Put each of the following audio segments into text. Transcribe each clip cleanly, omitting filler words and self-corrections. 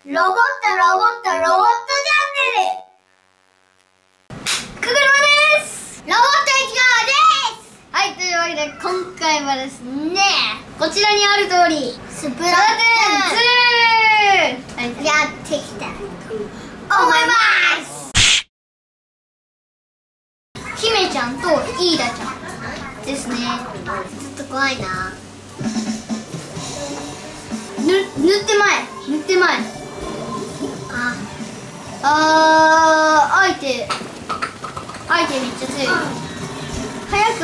ロボットチャンネルくぐるまです。ロボット一号です。はい、というわけで今回はですね、こちらにある通りスプラトゥーン2、やってきた思います。姫ちゃんとイーダちゃんですね。ちょっと怖いな。塗って前相手めっちゃ強い。早く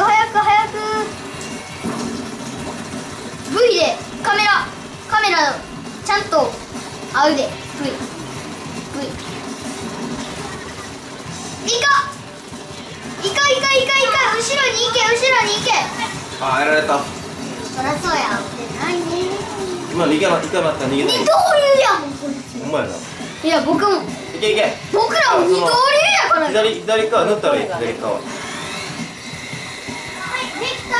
V でカメラちゃんと合うで。 V いか後ろに行け。 あ、やられた。 そりゃそうや。 今逃げなったら逃げない。 二刀流やもんこいつ。 お前な。 いや僕も。 いけ。 僕らも二刀流やから。 左側塗ったらいい。左側。 はい、できた。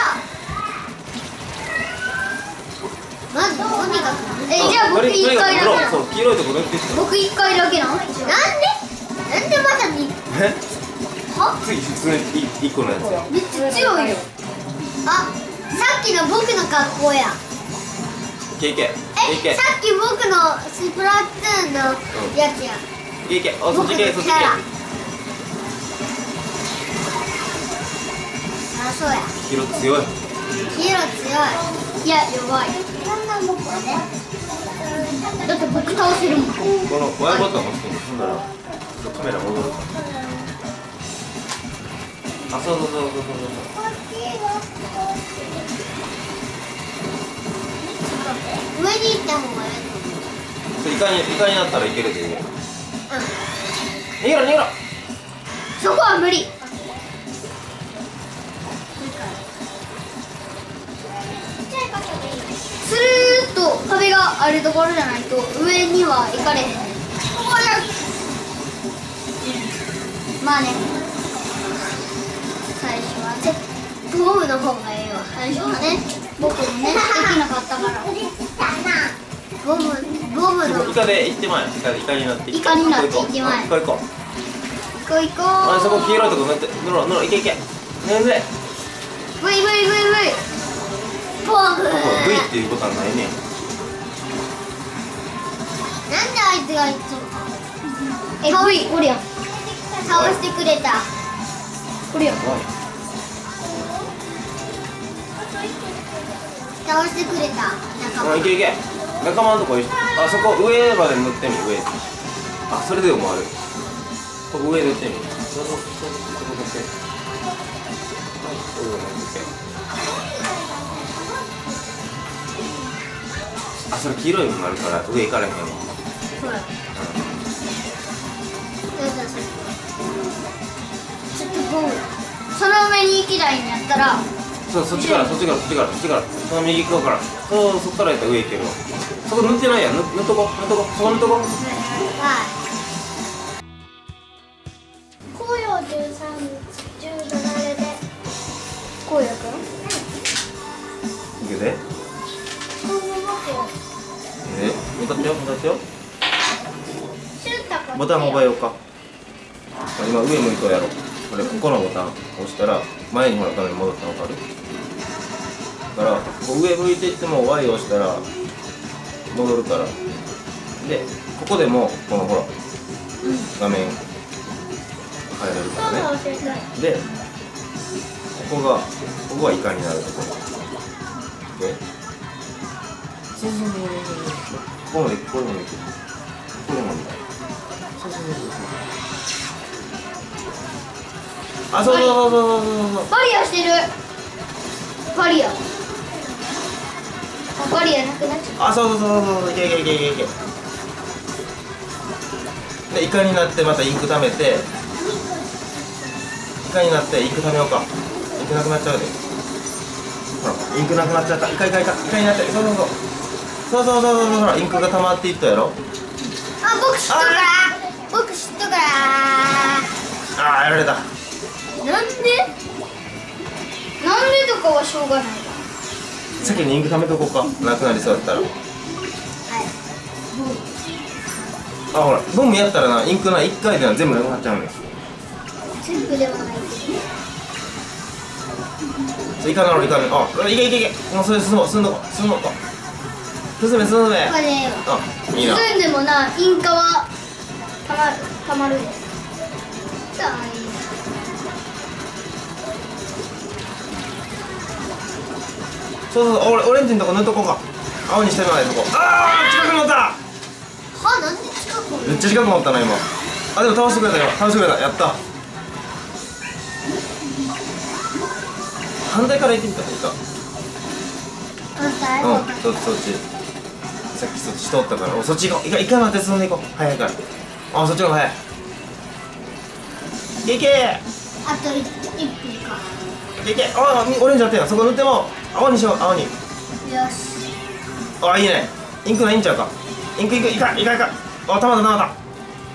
まずとにかく。じゃあ僕1回だけな。 そう、黄色いとこ塗って。 僕1回だけな。なんでまだ2。は？ 次普通に1個のやつ。 めっちゃ強いよ。あ、さっきの僕の格好や。 いけ。 さっき僕のスプラトゥーンのやつや。 いけ。そっち行け。 あ、そうや。 黄色強い。いや、 弱い。だって僕倒せるもん。 この親ボタン押してみ。ほんならカメラ戻るから。あ、そう。 上に行った方がいい。 イカになったらいけるで。逃げろ。 そこは無理。スルーッと壁があるところじゃないと上には行かれへん。まあね、最初はねボムの方がいいわ。最初はね、僕もねできなかったから。ボムのイカで行ってまい。イカになって行ってまい。行こう。あ、そこ黄色いとこ塗って。塗ろう。いけ。塗れ。 V ボム V っていうボタンないね。 なんであいつがいつもVおるやん。倒してくれた。おるやん。倒してくれた。 いけ。仲間のとこ一緒。あ、そこ上まで塗ってみ。上。あ、それでもある。ここ上塗ってみ。そこ塗って。あ、それ黄色いのになるから上行かれへんわ。 そうや。ちょっとボム。その上に行きたいんやったら。 そっちから。その右側から。そっからやったら上行けるわ。そこ塗ってないやん。塗っとこ。そこ塗っとこ。 はい。紅葉13、17で。紅葉くん。 いけて。向かってよ。ボタン覚えようか。今上向いとやろう。これここのボタン押したら前にほら画面戻ったの分かる？だからここ上向いていっても Y 押したら戻るから。でここでもこのほら画面変えれるからね。でここはイカになるところ。でここもできる。これもみたい。あ、そう。 バリアしてる。バリアなくなっちゃった。 あ、そう。いけ。でイカになってまたインク溜めて。イカになってインク溜めようか。インクなくなっちゃうで。ほら、インクなくなっちゃった。イカになって。そう、ほら、インクが溜まっていったやろ。 あ、僕知っとから。 あー、やられた。 なんでとかはしょうがないから。 先にインク溜めとこうか。なくなりそうだったら。 はい。 あ、ほらゴムやったらな、インクな1回でな全部なくなっちゃうのよ。 全部ではないけど。 いかなのいかなの。あ、いけいけいけ。もうそれ進もう、進んどこ進もうか。進め進め。 これね、 あ、いいな。 進んでもな、インカはたまるで。さあ、いい。 そうそう、オレンジのとこ塗っとこうか。青にしてないとこ。ああ、近く乗った。 は、なんで近くに。 めっちゃ近く乗ったな今。あ、でも倒してくれたよ。倒してくれた。やった。反対から行ってみたらいいか。 反対。 うん、そっち。さっきそっち通ったから、そっち行こう。一回待って進んでいこう。早いから。あ、そっちの方が早い。いけあと1分か。 いけ。あ、オレンジあったよ。そこ塗っても青にしよう。青に。 よし。 あ、いいね。インクないんちゃうか。インクいか。あ、たまった。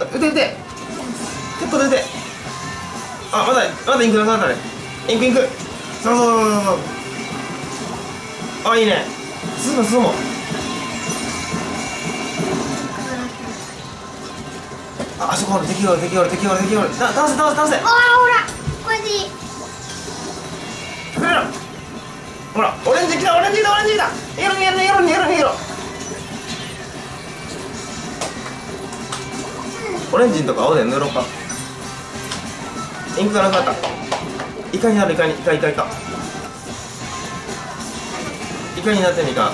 撃て。結構出て。あ、まだインクなくなったね。インク。そう。あ、いいね。進もう。あそこほら敵がおる。倒せ。 ああ、ほら、これでいい。 ほら、オレンジ来た。逃げろ。オレンジのとこ青で塗ろうか。インクがなかった。イカになる。イカになってみか。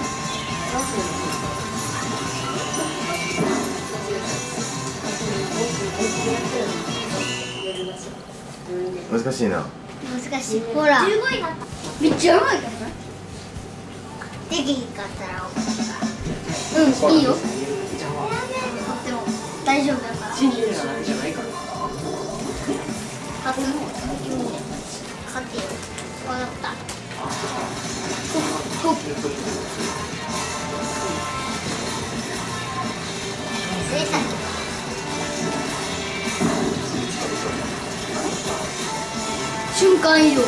難しいな。 難しい。ほら。めっちゃうまいからな。できひんかったら。うん、いいよ。とっても大丈夫だから。 信じるのはじゃないから。 勝てよ。わかった。ほっ。正解。瞬間移動。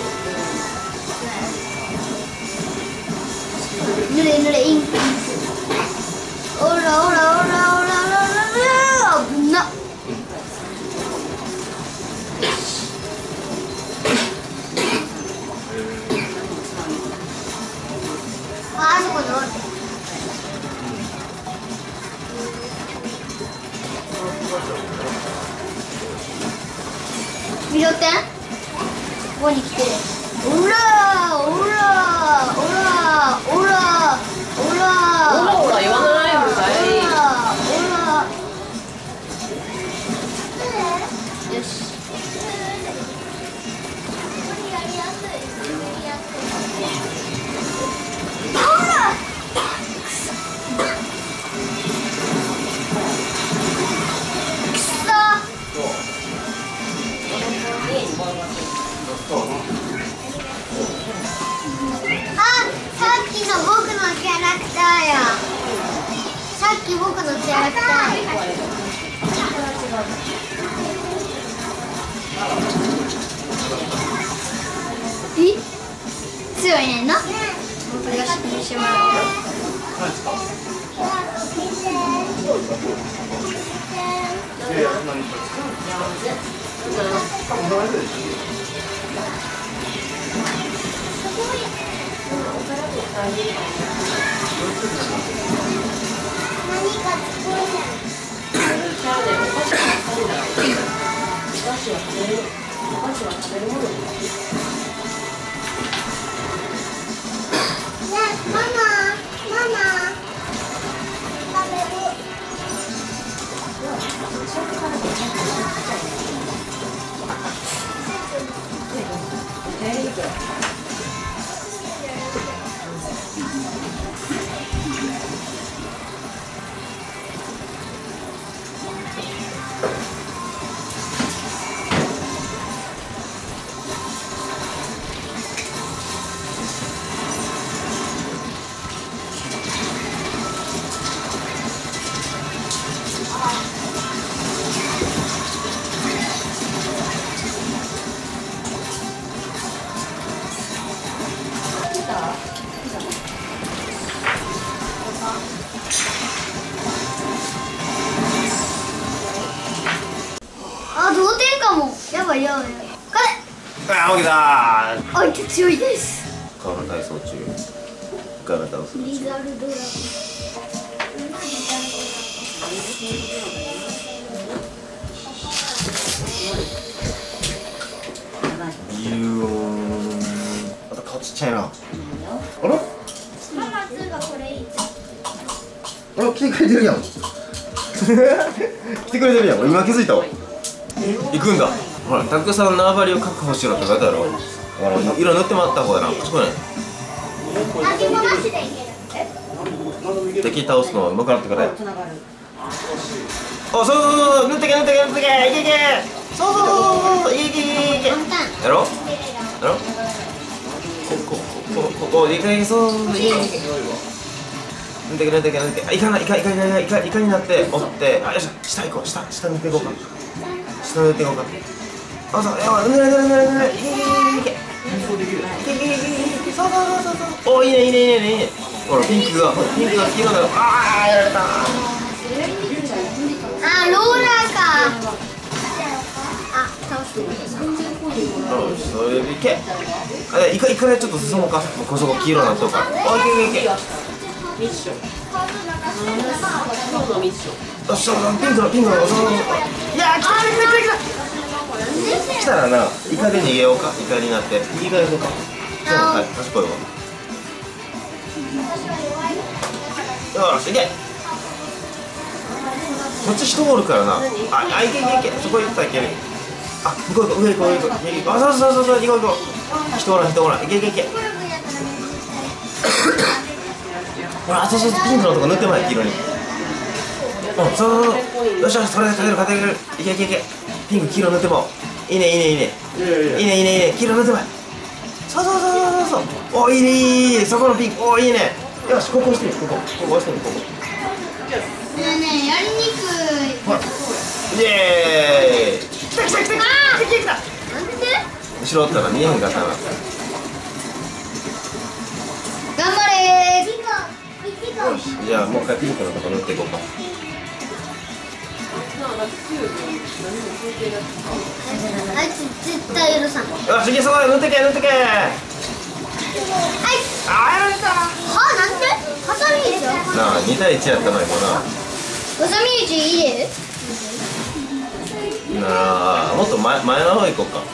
ぬれインク。おら危なっ。あそこにおる。見ろって。ここに来て。おら言わないのかい。 よし。さっきの僕のキャラクターや。さっき僕のキャラクター。強いねんな。僕が指定してもらうよ。 早い。これ。 ああ、負けたー。 相手強いです。 川の体操中ガラ倒す。 リザルドラゴン。 ビューン。また顔ちっちゃいな。あら？ ママ2がこれいい。 あら、来てくれてるやん。来てくれてるやん。今気づいたわ。行くんだ。ほら、たくさん縄張りを確保しろって書いてあるわ。色塗ってもらった方がな。賢いね。 味もなしでいける。 敵倒すのはうまくなってからや。あ、そうそうそう、塗ってけ塗ってけ塗ってけ、いけいけ。そうそうそうそう、いけいけいけいけ。やろ？やろ？こいけいけ、そうそうそう、いけいけ。塗ってけ塗ってけ塗ってけ。いかない、いかになって折って、あ、よいしょ、下行こう、下塗っていこうか。下塗っていこうか。あ、そう、塗れ塗れ塗れ塗れ、いけいけいけいけ。いけいけいけいけ、そうそうそうそう。お、いいねいいねいいねいいね。ほら、ピンクが黄色になる。ああ、やられた。 あ、ローラーか。あ、倒してる。 それでいけ。あ、いかないちょっと進もうか。もうこそこ黄色になっとるから。あ、いけいけいけ。 ミッション。今日のミッション。 よっしゃ、ピンクの、いやー、来た。来たらな、イカで逃げようか。イカになって。イカで行こうか。はい、賢いわ。よし、いけ。こっち人おるからな。あ、いけいけいけ。そこ行ったらいける。あ、向こう行こう、上行こう、上行こう。あ、そうそうそう、行こう行こう。人おらん、人おらん。いけいけいけ。ほら、私ピンクのとこ塗ってまい、黄色に。そうそうそう。よっしゃ、それで勝てる勝てる。いけいけいけ。ピンク、黄色塗っても。いいねいいねいいね。いいねいいねいいね。黄色塗ってまい。そうそうそうそうそう。お、いいねいいね。そこのピンク、お、いいね。よし、ここ押してみ、ここ押してみ、ここ。 ねえねえ、やりにくい。 ほら。イエーイ。来た来た来た来た来た来た。 なんで？ 後ろおったら見えへんかったな。 頑張れー。 よし、じゃあもう一回ピンクのとこ塗っていこうか。 あいつ絶対許さん。 よし、いけ、そこで塗ってけ塗ってけ。 はい。 あー、やられた。 は、なんで？ハサミでしょ。 なあ、2対1やったのにもな。 ハサミ1入れる？ なあ、もっと前の方行こうか。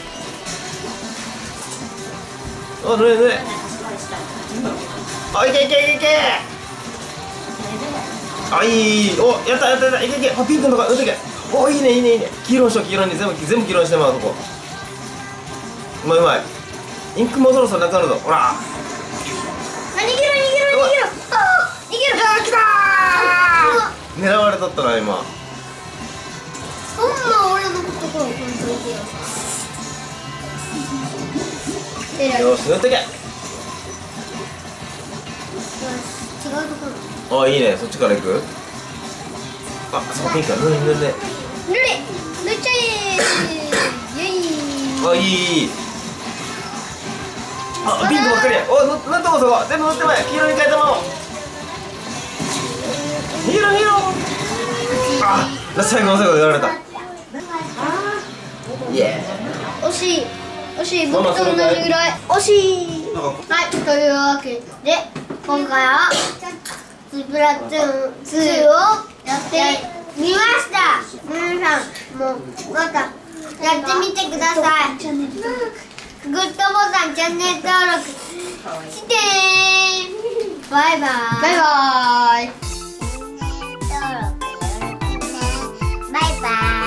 お、塗れ塗れ。あ、いけいけいけいけ。あ、いい。お、やったやったやった。いけいけ。あ、ピンクのとこ塗ってけ。お、いいねいいねいいね。黄色にしよう、黄色に。全部黄色にしてもらうとこ。うまいうまい。インクもそろそろなくなるぞ。ほら。 あ、逃げろ逃げろ逃げろ。あ、逃げろ。 いやー、来たー。狙われとったな今。 そんな俺のところをこんといてよ。 よし、塗ってけ。 よし、違うところ。 あ、いいね。そっちから行く。あ、そこピンクだ。塗れ塗れ塗れ。 塗れ、塗っちゃえ。イエイ。 あ、いい。あ、ピンクばっかりや。お、塗ってもそこ。全部塗ってまえ。黄色に変えたもの。黄色。あ、最後の最後でやられた。イエ惜しい。惜しい。僕と同じぐらい。惜しい。はい、というわけで、今回はスプラトゥーン2をやってみました。皆さんもまたやってみてください。グッドボタン、チャンネル登録してね。バイバイ。バイバイ。登録よろしくね。バイバイ。